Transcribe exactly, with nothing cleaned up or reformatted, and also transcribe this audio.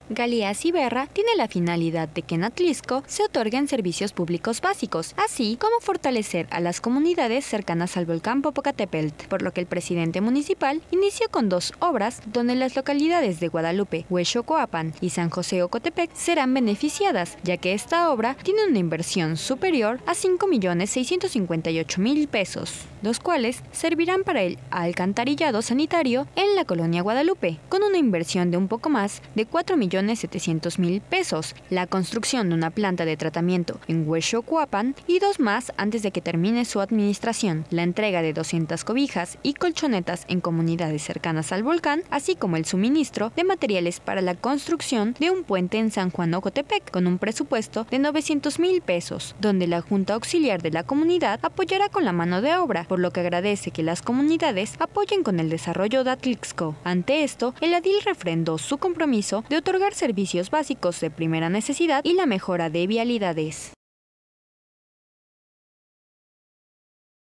Galeas y Berra tiene la finalidad de que en Atlixco se otorguen servicios públicos básicos, así como fortalecer a las comunidades cercanas al volcán Popocatépetl, por lo que el presidente municipal inició con dos obras donde las localidades de Guadalupe, Huexocoapan y San José Ocotepec serán beneficiadas, ya que esta obra tiene una inversión superior a cinco millones seiscientos cincuenta y ocho mil pesos, los cuales servirán para el alcantarillado sanitario en la colonia Guadalupe, con una inversión de un poco más de cuatro millones setecientos mil pesos, la construcción de una planta de tratamiento en Huexocoapan y dos más antes de que termine su administración, la entrega de doscientas cobijas y colchonetas en comunidades cercanas al volcán, así como el suministro de materiales para la construcción de un puente en San Juan Ocotepec con un presupuesto de novecientos mil pesos, donde la Junta Auxiliar de la comunidad apoyará con la mano de obra, por lo que agradece que las comunidades apoyen con el desarrollo de Atlixco. Ante esto, el edil refrendó su compromiso de otorgar servicios básicos de primera necesidad y la mejora de vialidades.